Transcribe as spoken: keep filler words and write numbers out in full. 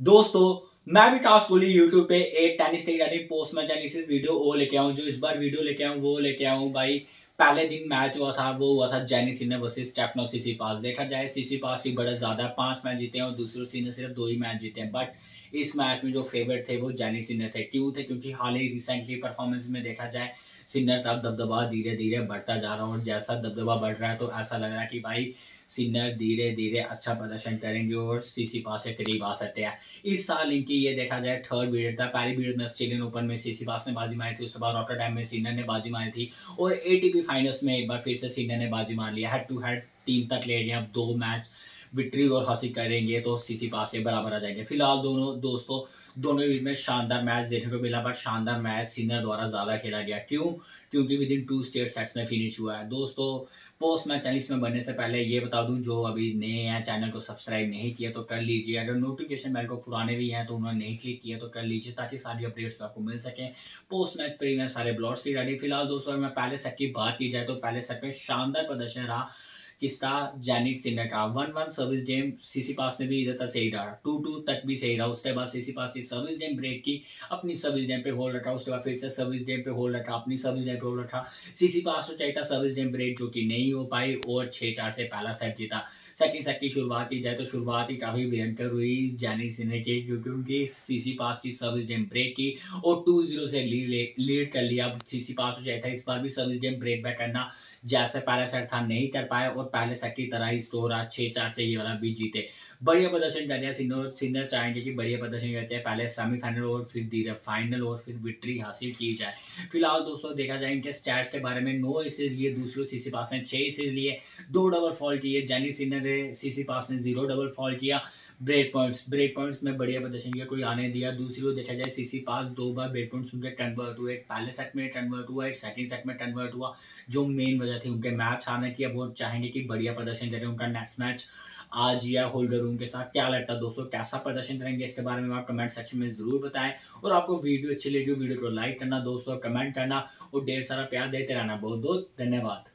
दोस्तों मैं भी टास्क बोली यूट्यूब पे एक टेनिस से पोस्ट मैच एनालिसिस वीडियो वो लेके आऊँ। जो इस बार वीडियो लेके आऊँ वो लेके आऊँ भाई। पहले दिन मैच हुआ था, वो हुआ था Jannik Sinner versus Stefanos Tsitsipas. देखा जाए सिसिपास ही बड़ा ज्यादा पांच मैच जीते हैं और दूसरे सिनर सिर्फ दो ही मैच जीते हैं। बट इस मैच में जो फेवरेट थे वो जेनिस सिनर थे। क्यों थे? क्योंकि हाल ही रिसेंटली परफॉर्मेंस में देखा जाए सिनर का दबदबा धीरे धीरे बढ़ता जा रहा है और जैसा दबदबा बढ़ रहा है तो ऐसा लग रहा है कि भाई सिनर धीरे धीरे अच्छा प्रदर्शन करेंगे और सिसिपास के करीब आ सकते हैं। इस साल इनकी ये देखा जाए थर्ड पीरियड था। पहली पीरियड में ऑस्ट्रेलियन ओपन में सिसिपास ने बाजी मारी थी, उसके बाद रॉटरडैम में सिनर ने बाजी मारी थी और एटीपी फाइनल्स में एक बार फिर से सिनर ने बाजी मार लिया। हेड टू हेड तीन तक ले लिया। अब दो मैच विक्ट्री और हासिल करेंगे तो सिसिपास से बराबर आ जाएंगे। फिलहाल दोनों दोस्तों दोनों बीच में शानदार मैच देखने को मिला, बट शानदार मैच सिनर द्वारा ज्यादा खेला गया। क्यों? क्योंकि within two straight sets में फिनिश हुआ है। दोस्तों पोस्ट मैच एनालिस्ट में बनने से पहले ये बता दूं, जो अभी नए हैं चैनल को सब्सक्राइब नहीं किया तो कर लीजिए। अगर नोटिफिकेशन बेल को पुराने भी हैं तो उन्होंने नहीं क्लिक किया तो कर लीजिए, ताकि सारी अपडेट्स आपको मिल सके। पोस्ट मैच प्रीमियर सारे ब्लॉग्स की रेडी। फिलहाल दोस्तों मैं पहले सेट की बात की जाए तो पहले सेट में शानदार प्रदर्शन रहा किसका? जेनिट सिनर का। One one service game Tsitsipas ने भी इधर तक सही रहा, टू टू तक भी सही रहा। उसके बाद सिसिपास की सर्विस गेम ब्रेक की, अपनी सर्विस गेम पे होल्ड रखा। उसके बाद फिर से सर्विस गेम पे होल्ड रखा, अपनी सर्विस गेम पे होल्ड रखा। सिसिपास को चाहिए था सर्विस गेम ब्रेक, जो कि नहीं हो पाई और छह चार से पहला सेट जीता। सेकंड सेट की शुरुआत की जाए तो शुरुआत ही काफी भयंकर हुई जेनिट सिनर की, क्योंकि उनकी सिसिपास की सर्विस गेम ब्रेक की और टू जीरो से लीड लीड कर लिया। अब सिसिपास को चाहिए था इस बार भी सर्विस गेम ब्रेक बैक करना, जैसे पहला सेट था नहीं कर पाए और पहले सेट की तरह ही स्कोर आज छह चार से ये वाला भी जीते। बढ़िया प्रदर्शन कर रहे हैं सिनर सिनर चाहेंगे कि बढ़िया प्रदर्शन करते हैं, पहले सेमीफाइनल और फिर धीरे फाइनल और फिर विक्ट्री हासिल की जाए। फिलहाल दोस्तों देखा जाए इनके स्टैट्स के बारे में, नौ इसे लिए दूसरे सिसिपास ने छह इसे लिए, दो डबल फॉल किए। जेनिट सिनर ने सिसिपास ने जीरो डबल फॉल किया। ब्रेक पॉइंट्स ब्रेक पॉइंट्स में बढ़िया प्रदर्शन किया, कोई आने दिया। दूसरी ओर देखा जाए सिसिपास दो बार ब्रेक पॉइंट्स उनके कन्वर्ट हुए। पहले सेट में कन्वर्ट हुआ, एक सेकंड सेट में कन्वर्ट हुआ। जो मेन वजह थी उनके मैच हारने की, अब वो चाहेंगे कि बढ़िया प्रदर्शन करें। उनका नेक्स्ट मैच आज या होल्डर रूम के साथ। क्या लगता है दोस्तों कैसा प्रदर्शन करेंगे? इसके बारे में आप कमेंट सेक्शन में जरूर बताएं। और आपको वीडियो अच्छी लगी वीडियो को लाइक करना दोस्तों, कमेंट करना और ढेर सारा प्यार देते रहना। बहुत बहुत धन्यवाद।